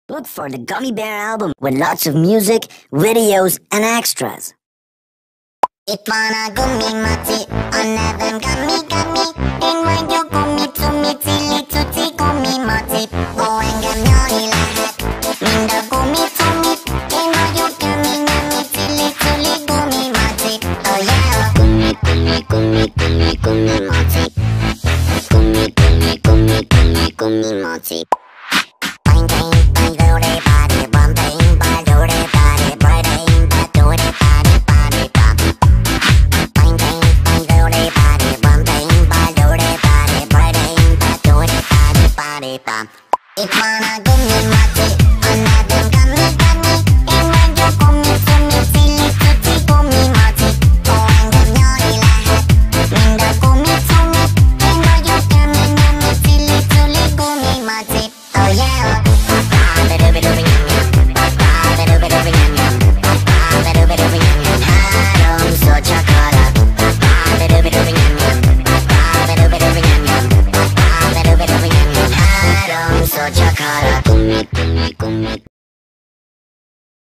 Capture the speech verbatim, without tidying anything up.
Look for the Gummy Bear album with lots of music, videos, and extras. Itwana gummy mati, another gummy gummy. In when you gummy to me, tilly to tea gummy mati. Oh, and gum yoni lahat, minda gummy to me. In when you gummy gummy, tilly tilly gummy mati. Oh yeah, gummy gummy gummy gummy gummy mati. Gummy gummy gummy gummy gummy mati. Bang bang bang, do de body, bum bang bang, do de body, bright bang bang, do de body, body bum. Bang bang bang, do de body, bum bang bang, do de body, bright bang bang, do de body, body bum. Itwana gummy mati, another gummy gummy. In when you gummy to me, silly to tea gummy mati. Oh, and gum yoni lahat, minda gummy to me. In when you gummy gummy, silly silly gummy mati. Oh yeah. Jakarta, gummy, gummy, gummy.